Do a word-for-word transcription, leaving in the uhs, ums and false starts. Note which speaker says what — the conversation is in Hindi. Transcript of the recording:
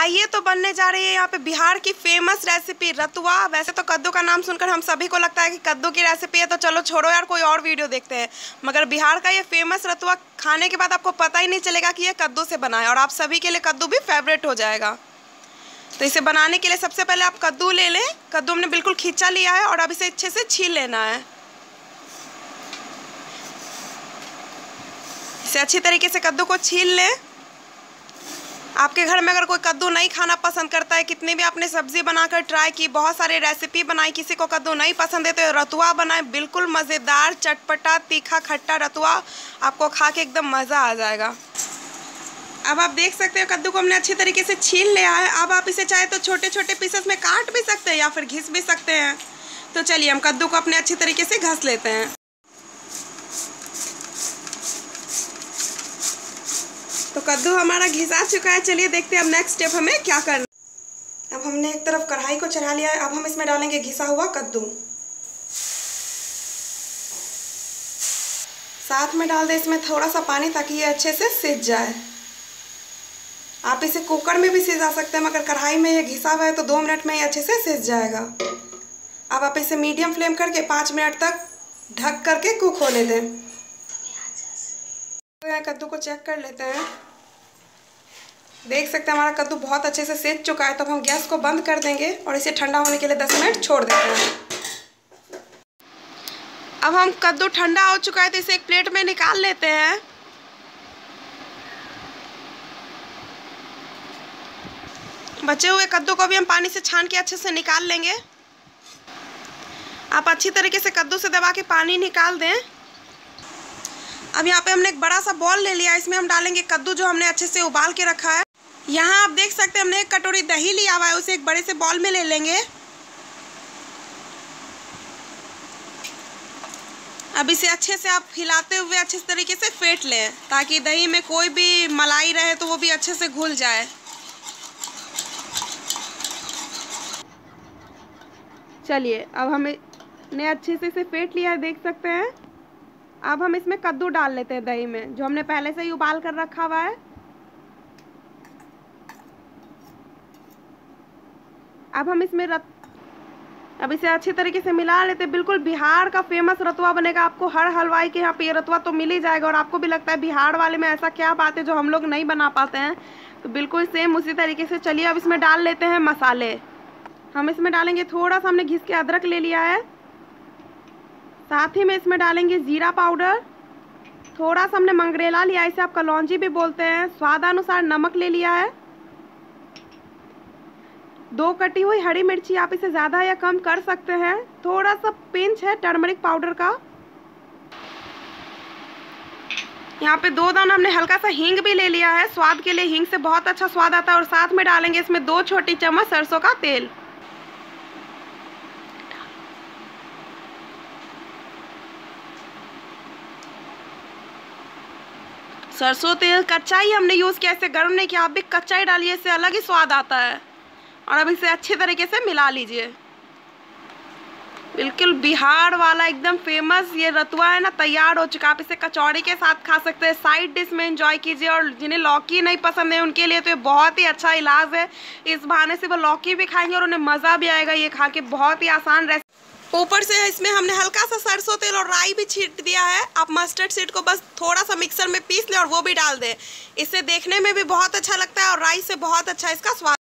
Speaker 1: आइए तो बनने जा रही है यहाँ पे बिहार की फेमस रेसिपी रतुआ। वैसे तो कद्दू का नाम सुनकर हम सभी को लगता है कि कद्दू की रेसिपी है तो चलो छोड़ो यार कोई और वीडियो देखते हैं, मगर बिहार का ये फेमस रतुआ खाने के बाद आपको पता ही नहीं चलेगा कि ये कद्दू से बना है और आप सभी के लिए कद्दू भी फेवरेट हो जाएगा। तो इसे बनाने के लिए सबसे पहले आप कद्दू ले लें। कद्दू हमने बिल्कुल खींचा लिया है और अब इसे अच्छे से छील लेना है। इसे अच्छी तरीके से कद्दू को छील लें। आपके घर में अगर कोई कद्दू नहीं खाना पसंद करता है, कितनी भी आपने सब्जी बनाकर ट्राई की, बहुत सारी रेसिपी बनाई, किसी को कद्दू नहीं पसंद है तो रतुआ बनाए। बिल्कुल मज़ेदार चटपटा तीखा खट्टा रतुआ आपको खा के एकदम मज़ा आ जाएगा। अब आप देख सकते हो कद्दू को हमने अच्छी तरीके से छील लिया है। अब आप इसे चाहे तो छोटे छोटे पीसेस में काट भी सकते हैं या फिर घिस भी सकते हैं। तो चलिए हम कद्दू को अपने अच्छी तरीके से घस लेते हैं। तो कद्दू हमारा घिसा चुका है। चलिए देखते हैं अब नेक्स्ट स्टेप हमें क्या करना है। अब हमने एक तरफ कढ़ाई को चढ़ा लिया है। अब हम इसमें डालेंगे घिसा हुआ कद्दू, साथ में डाल दें इसमें थोड़ा सा पानी ताकि ये अच्छे से सिज जाए। आप इसे कुकर में भी सिजा सकते हैं, मगर कढ़ाई में ये घिसा हुआ है तो दो मिनट में ये अच्छे से सिज जाएगा। अब आप इसे मीडियम फ्लेम करके पाँच मिनट तक ढक करके कुक होने दें। कद्दू को चेक कर लेते हैं। देख सकते हैं हमारा कद्दू बहुत अच्छे से सेक चुका है। तो अब हम गैस को बंद कर देंगे और इसे ठंडा होने के लिए दस मिनट छोड़ देते हैं। अब हम कद्दू ठंडा हो चुका है तो इसे एक प्लेट में निकाल लेते हैं। बचे हुए कद्दू को भी हम पानी से छान के अच्छे से निकाल लेंगे। आप अच्छी तरीके से कद्दू से दबा के पानी निकाल दें। अब यहाँ पे हमने एक बड़ा सा बॉल ले लिया है। इसमें हम डालेंगे कद्दू जो हमने अच्छे से उबाल के रखा है। यहाँ आप देख सकते हैं हमने एक कटोरी दही लिया हुआ है, उसे एक बड़े से बॉल में ले लेंगे। अब इसे अच्छे से आप हिलाते हुए अच्छे तरीके से फेंट लें ताकि दही में कोई भी मलाई रहे तो वो भी अच्छे से घुल जाए। चलिए अब हमने अच्छे से इसे फेंट लिया है, देख सकते हैं। अब हम इसमें कद्दू डाल लेते हैं दही में, जो हमने पहले से ही उबाल कर रखा हुआ है। अब हम इसमें रत अब इसे अच्छी तरीके से मिला लेते हैं। बिल्कुल बिहार का फेमस रतुआ बनेगा। आपको हर हलवाई के यहाँ पे ये रतुआ तो मिल ही जाएगा और आपको भी लगता है बिहार वाले में ऐसा क्या बात है जो हम लोग नहीं बना पाते हैं। तो बिल्कुल सेम उसी तरीके से। चलिए अब इसमें डाल लेते हैं मसाले। हम इसमें डालेंगे थोड़ा सा हमने घिस के अदरक ले लिया है, साथ ही में इसमें डालेंगे जीरा पाउडर, थोड़ा सा हमने मंगरेला लिया है, इसे आप कलौंजी भी बोलते हैं। स्वादानुसार नमक ले लिया है, दो कटी हुई हरी मिर्ची, आप इसे ज़्यादा या कम कर सकते हैं। थोड़ा सा पिंच है टर्मरिक पाउडर का। यहाँ पे दो दाना हमने हल्का सा हींग भी ले लिया है, स्वाद के लिए। हींग से बहुत अच्छा स्वाद आता है। और साथ में डालेंगे इसमें दो छोटी चम्मच सरसों का तेल। सरसों तेल कच्चा ही हमने यूज़ किया, इसे गर्म नहीं किया। आप भी कच्चा ही डालिए, इससे अलग ही स्वाद आता है। और अब इसे अच्छे तरीके से मिला लीजिए। बिल्कुल बिहार वाला एकदम फेमस ये रतुआ है ना, तैयार हो चुका। आप इसे कचौड़ी के साथ खा सकते हैं, साइड डिश में एंजॉय कीजिए। और जिन्हें लौकी नहीं पसंद है उनके लिए तो ये बहुत ही अच्छा इलाज है। इस बहाने से वो लौकी भी खाएंगे और उन्हें मज़ा भी आएगा ये खा के। बहुत ही आसान रेसिपी। ऊपर से इसमें हमने हल्का सा सरसों तेल और राई भी छींट दिया है। आप मस्टर्ड सीड को बस थोड़ा सा मिक्सर में पीस लें और वो भी डाल दें। इससे देखने में भी बहुत अच्छा लगता है और राई से बहुत अच्छा इसका स्वाद।